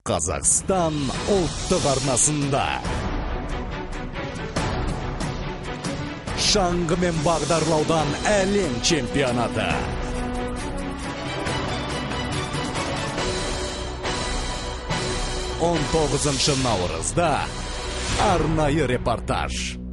Қазақстан ұлттық арнасында шаңғымен бағдарлаудан әлем чемпионаты. 19 наурызда арнайы репортаж.